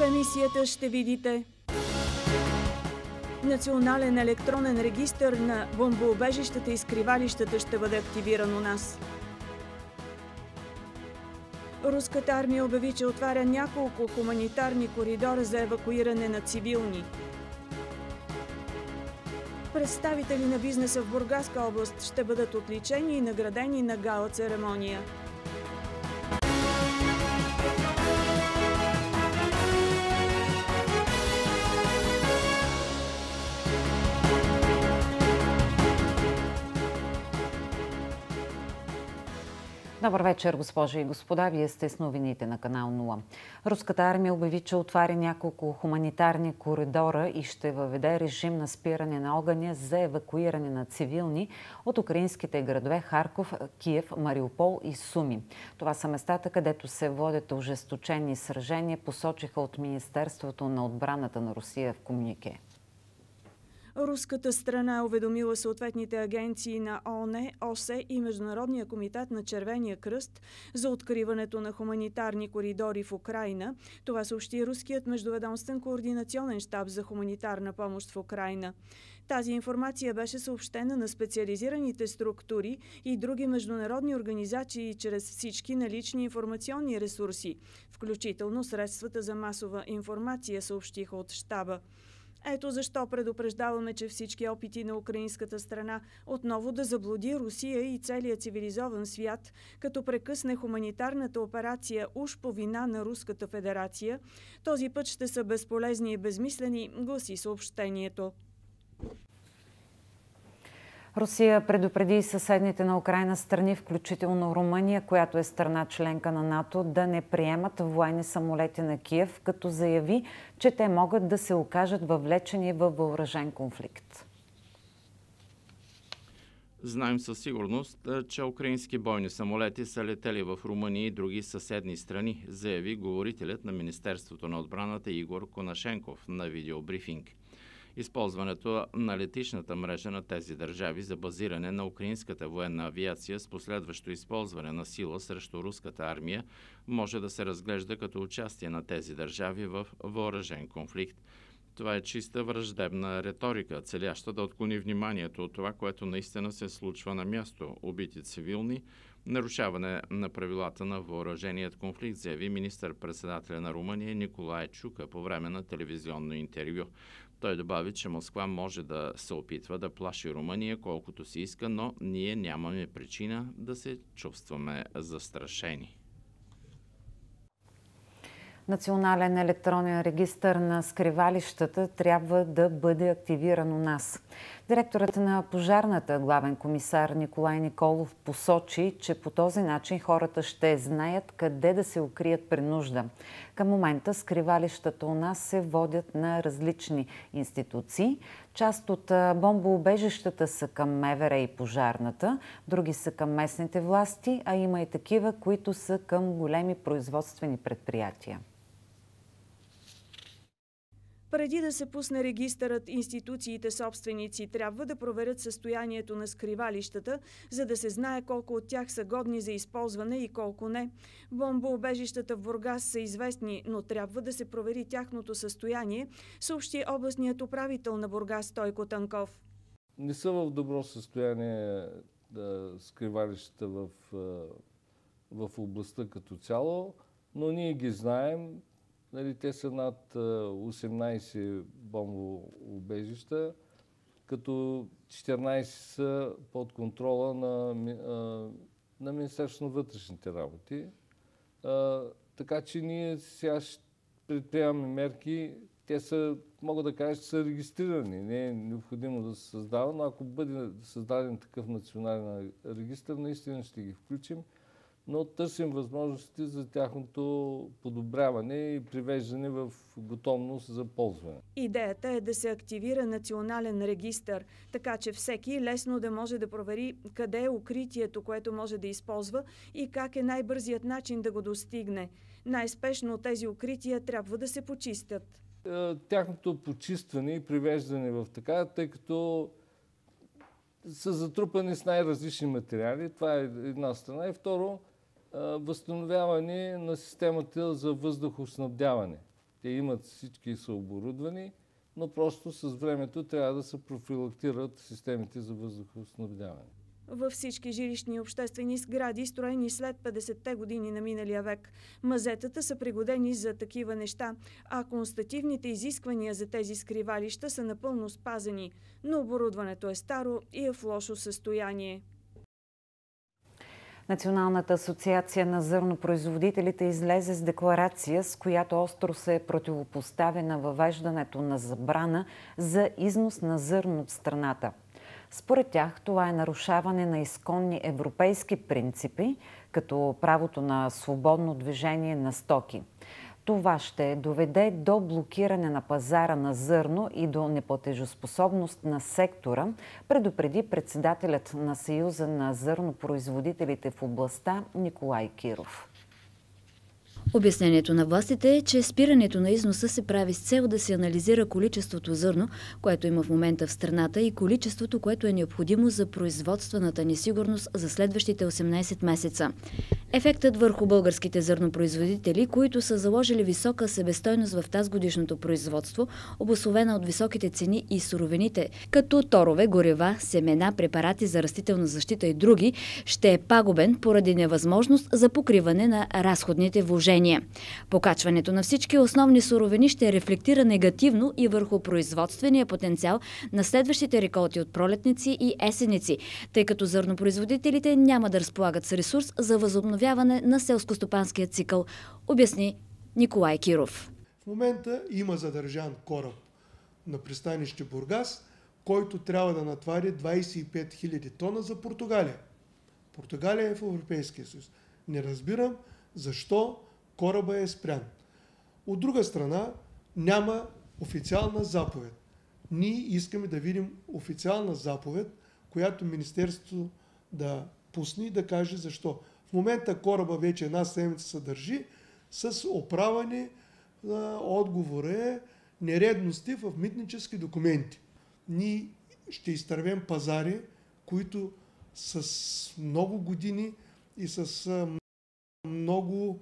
емисията ще видите национален електронен регистър на бомбоубежищата и скривалищата ще бъде активиран у нас. Руската армия обяви, че отваря няколко хуманитарни коридора за евакуиране на цивилни. Представители на бизнеса в Бургаска област ще бъдат отличени и наградени на гала церемония. Добър вечер, госпожи и господа. Вие сте с новините на канал 0. Руската армия обяви, че отваря няколко хуманитарни коридора и ще въведе режим на спиране на огъня за евакуиране на цивилни от украинските градове Харков, Киев, Мариупол и Суми. Това са местата, където се водят ожесточени сражения, посочиха от Министерството на отбраната на Русия в комюнике. Руската страна е уведомила съответните агенции на ООН, ОСЕ и Международния комитет на Червения кръст за откриването на хуманитарни коридори в Украйна. Това съобщи Руският междуведомствен координационен щаб за хуманитарна помощ в Украйна. Тази информация беше съобщена на специализираните структури и други международни организации чрез всички налични информационни ресурси, включително средствата за масова информация, съобщиха от щаба. Ето защо предупреждаваме, че всички опити на украинската страна отново да заблуди Русия и целия цивилизован свят, като прекъсне хуманитарната операция уж по вина на Руската федерация, този път ще са безполезни и безмислени, гласи съобщението. Русия предупреди съседните на Украйна страни, включително Румъния, която е страна членка на НАТО, да не приемат военни самолети на Киев, като заяви, че те могат да се окажат въвлечени във въоръжен конфликт. Знаем със сигурност, че украински бойни самолети са летели в Румъния и други съседни страни, заяви говорителят на Министерството на отбраната Игор Конашенков на видеобрифинг. Използването на летищната мрежа на тези държави за базиране на украинската военна авиация с последващо използване на сила срещу руската армия може да се разглежда като участие на тези държави в въоръжен конфликт. Това е чиста враждебна риторика, целяща да отклони вниманието от това, което наистина се случва на място. Убити цивилни, нарушаване на правилата на въоръженият конфликт, заяви министър-председателя на Румъния Николай Чука по време на телевизионно интервю. Той добави, че Москва може да се опитва да плаши Румъния колкото си иска, но ние нямаме причина да се чувстваме застрашени. Национален електронен регистър на скривалищата трябва да бъде активиран у нас. Директорът на пожарната главен комисар Николай Николов посочи, че по този начин хората ще знаят къде да се укрият при нужда. Към момента скривалищата у нас се водят на различни институции. Част от бомбоубежищата са към МВР и пожарната, други са към местните власти, а има и такива, които са към големи производствени предприятия. Преди да се пусне регистърът, институциите собственици трябва да проверят състоянието на скривалищата, за да се знае колко от тях са годни за използване и колко не. Бомбоубежищата в Бургас са известни, но трябва да се провери тяхното състояние, съобщи областният управител на Бургас Стойко Танков. Не са в добро състояние скривалищата в областта като цяло, но ние ги знаем. Те са над 18 бомбоубежища, като 14 са под контрола на Министерството на вътрешните работи. Така че ние сега ще предприемаме мерки. Те са, мога да кажа, че са регистрирани. Не е необходимо да се създава, но ако бъде създаден такъв национален регистр, наистина ще ги включим. Но търсим възможности за тяхното подобряване и привеждане в готовност за ползване. Идеята е да се активира национален регистър, така че всеки лесно да може да провери къде е укритието, което може да използва и как е най-бързият начин да го достигне. Най-спешно тези укрития трябва да се почистят. Тяхното почистване и привеждане в така, тъй като са затрупани с най-различни материали. Това е една страна. И второ, възстановяване на системата за въздухоснабдяване. Те имат всички са оборудвани, но просто с времето трябва да се профилактират системите за въздухоснабдяване. Във всички жилищни и обществени сгради, строени след 50-те години на миналия век, мазетата са пригодени за такива неща, а констативните изисквания за тези скривалища са напълно спазени, но оборудването е старо и е в лошо състояние. Националната асоциация на зърнопроизводителите излезе с декларация, с която остро се противопоставя на въвеждането на забрана за износ на зърно от страната. Според тях това е нарушаване на изконни европейски принципи, като правото на свободно движение на стоки. Това ще доведе до блокиране на пазара на зърно и до неплатежоспособност на сектора, предупреди председателят на Съюза на зърнопроизводителите в областта Николай Киров. Обяснението на властите е, че спирането на износа се прави с цел да се анализира количеството зърно, което има в момента в страната, и количеството, което е необходимо за производствената несигурност за следващите 18 месеца. Ефектът върху българските зърнопроизводители, които са заложили висока себестойност в тазгодишното производство, обусловена от високите цени и суровините, като торове, горива, семена, препарати за растителна защита и други, ще е пагубен поради невъзможност за покриване на разходните вложения. Покачването на всички основни суровини ще рефлектира негативно и върху производствения потенциал на следващите реколти от пролетници и есеници, тъй като зърнопроизводителите няма да разполагат с ресурс за възобновяване на селскостопанския цикъл, обясни Николай Киров. В момента има задържан кораб на пристанище Бургас, който трябва да натвари 25 000 тона за Португалия. Португалия е в Европейския съюз. Не разбирам защо кораба е спрян. От друга страна, няма официална заповед. Ние искаме да видим официална заповед, която Министерството да пусне и да каже защо. В момента кораба вече една седмица се държи с оправяне на отговора нередности в митнически документи. Ние ще изтървем пазари, които с много години и с много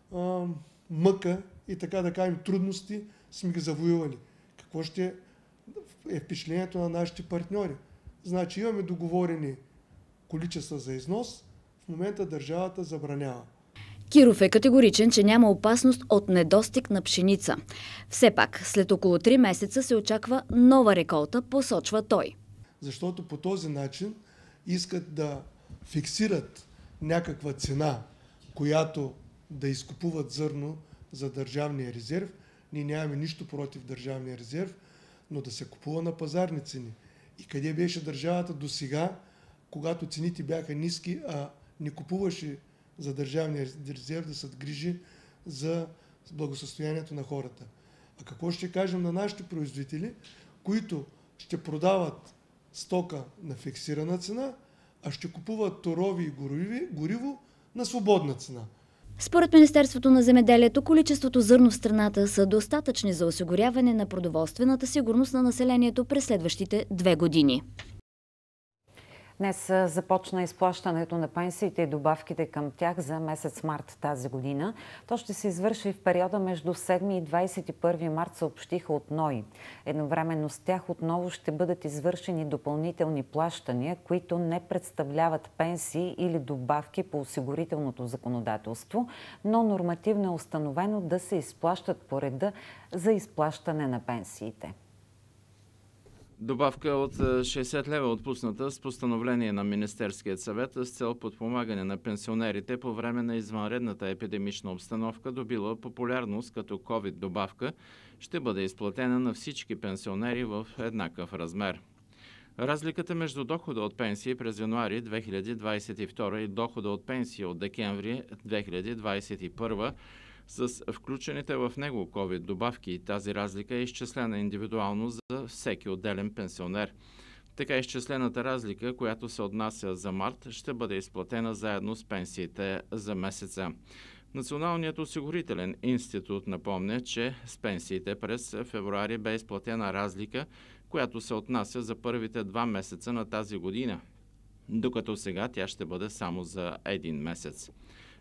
мъка и така да кажем трудности сме ги завоювали. Какво ще е впечатлението на нашите партньори? Значи имаме договорени количества за износ, в момента държавата забранява. Киров е категоричен, че няма опасност от недостиг на пшеница. Все пак, след около 3 месеца се очаква нова реколта, посочва той. Защото по този начин искат да фиксират някаква цена, която да изкупуват зърно за държавния резерв. Ние нямаме нищо против държавния резерв, но да се купува на пазарни цени. И къде беше държавата до сега, когато цените бяха ниски, а не купуваше за държавния резерв да се грижи за благосъстоянието на хората. А какво ще кажем на нашите производители, които ще продават стока на фиксирана цена, а ще купуват торови и гориво на свободна цена? Според Министерството на земеделието, количеството зърно в страната са достатъчни за осигуряване на продоволствената сигурност на населението през следващите 2 години. Днес започна изплащането на пенсиите и добавките към тях за месец март тази година. То ще се извърши в периода между 7 и 21 март, съобщиха от НОИ. Едновременно с тях отново ще бъдат извършени допълнителни плащания, които не представляват пенсии или добавки по осигурителното законодателство, но нормативно е установено да се изплащат по реда за изплащане на пенсиите. Добавка от 60 лева отпусната с постановление на Министерският съвет с цел подпомагане на пенсионерите по време на извънредната епидемична обстановка, добила популярност като COVID-добавка, ще бъде изплатена на всички пенсионери в еднакъв размер. Разликата между дохода от пенсии през януари 2022 и дохода от пенсии от декември 2021 с включените в него COVID добавки и тази разлика е изчислена индивидуално за всеки отделен пенсионер. Така изчислената разлика, която се отнася за март, ще бъде изплатена заедно с пенсиите за месеца. Националният осигурителен институт напомня, че с пенсиите през февруари бе изплатена разлика, която се отнася за първите 2 месеца на тази година, докато сега тя ще бъде само за 1 месец.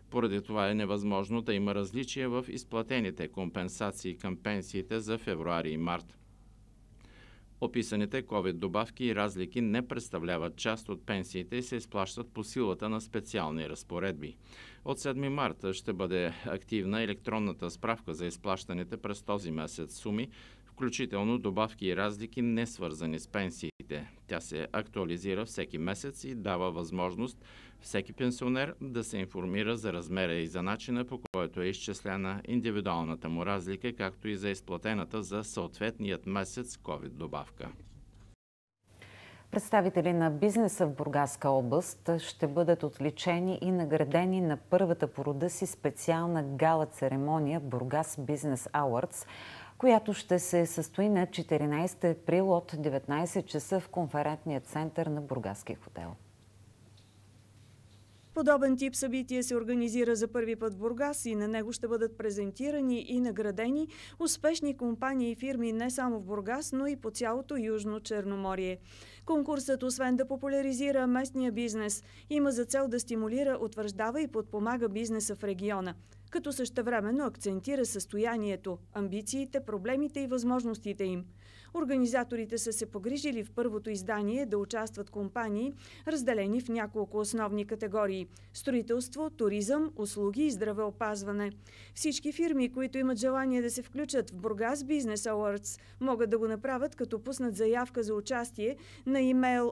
Поради това е невъзможно да има различия в изплатените компенсации към пенсиите за февруари и март. Описаните COVID добавки и разлики не представляват част от пенсиите и се изплащат по силата на специални разпоредби. От 7 марта ще бъде активна електронната справка за изплащаните през този месец суми, включително добавки и разлики, не свързани с пенсиите. Тя се актуализира всеки месец и дава възможност всеки пенсионер да се информира за размера и за начина, по който е изчислена индивидуалната му разлика, както и за изплатената за съответният месец COVID добавка. Представители на бизнеса в Бургаска област ще бъдат отличени и наградени на първата по рода си специална гала церемония Бургас Бизнес Awards, която ще се състои на 14 април от 19 часа в конферентния център на Бургаския хотел. Подобен тип събитие се организира за първи път в Бургас и на него ще бъдат презентирани и наградени успешни компании и фирми не само в Бургас, но и по цялото Южно Черноморие. Конкурсът, освен да популяризира местния бизнес, има за цел да стимулира, утвърждава и подпомага бизнеса в региона, като същевременно акцентира състоянието, амбициите, проблемите и възможностите им. Организаторите са се погрижили в първото издание да участват компании, разделени в няколко основни категории – строителство, туризъм, услуги и здравеопазване. Всички фирми, които имат желание да се включат в Бургас Бизнес Awards, могат да го направят, като пуснат заявка за участие на имейл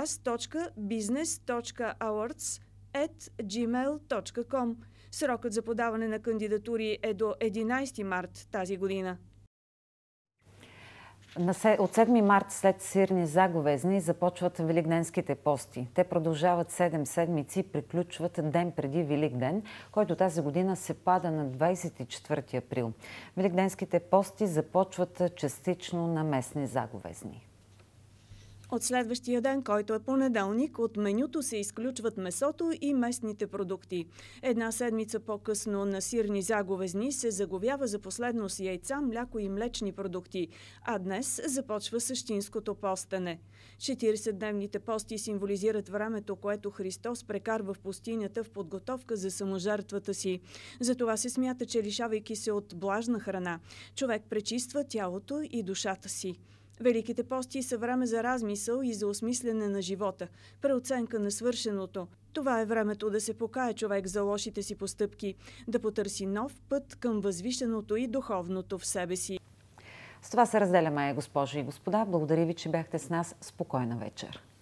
burgas.business.awards@gmail.com. Срокът за подаване на кандидатури е до 11 март тази година. От 7 март след сирни заговезни започват великденските пости. Те продължават 7 седмици и приключват ден преди Великден, който тази година се пада на 24 април. Великденските пости започват частично на местни заговезни. От следващия ден, който е понеделник, от менюто се изключват месото и местните продукти. Една седмица по-късно на сирни заговезни се заговява за последно с яйца, мляко и млечни продукти, а днес започва същинското постене. 40-дневните пости символизират времето, което Христос прекарва в пустинята в подготовка за саможертвата си. Затова се смята, че лишавайки се от блажна храна, човек пречиства тялото и душата си. Великите пости са време за размисъл и за осмислене на живота, преоценка на свършеното. Това е времето да се покае човек за лошите си постъпки, да потърси нов път към възвишеното и духовното в себе си. С това се разделяме, госпожи и господа. Благодаря ви, че бяхте с нас. Спокойна вечер.